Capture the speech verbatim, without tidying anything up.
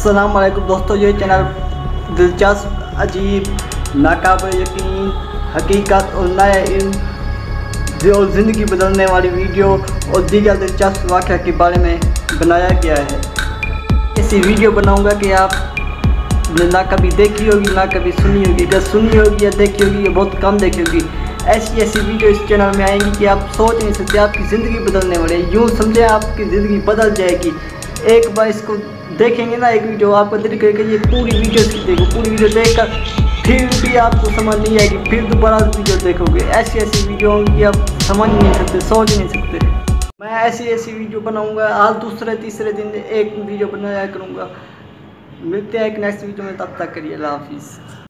अस्सलाम वालेकुम दोस्तों, ये चैनल दिलचस्प, अजीब, नाकाबिल यकीन, हकीकत और नया इल्म जो ज़िंदगी बदलने वाली वीडियो और दीगर दिलचस्प वाक़या के बारे में बनाया गया है। ऐसी वीडियो बनाऊंगा कि आप ना कभी देखी होगी ना कभी सुनी होगी। अगर सुनी होगी या देखी होगी ये बहुत कम देखी होगी। ऐसी ऐसी वीडियो इस चैनल में आएंगी कि आप सोच नहीं सकते, आपकी ज़िंदगी बदलने वाली है। यूँ समझे आपकी ज़िंदगी बदल जाएगी। एक बार इसको देखेंगे ना, एक वीडियो आपको दिल करेगा ये पूरी वीडियो इसकी देखो। पूरी वीडियो देखकर फिर भी आपको समझ नहीं आएगी, फिर दोबारा वीडियो देखोगे। ऐसी ऐसी वीडियो होंगी आप समझ नहीं सकते, सोच नहीं सकते। मैं ऐसी ऐसी वीडियो बनाऊंगा, आज दूसरे तीसरे दिन एक वीडियो बनाया करूँगा। मिलते हैं एक नेक्स्ट वीडियो में, तब तक करिए अल्लाह हाफिज़।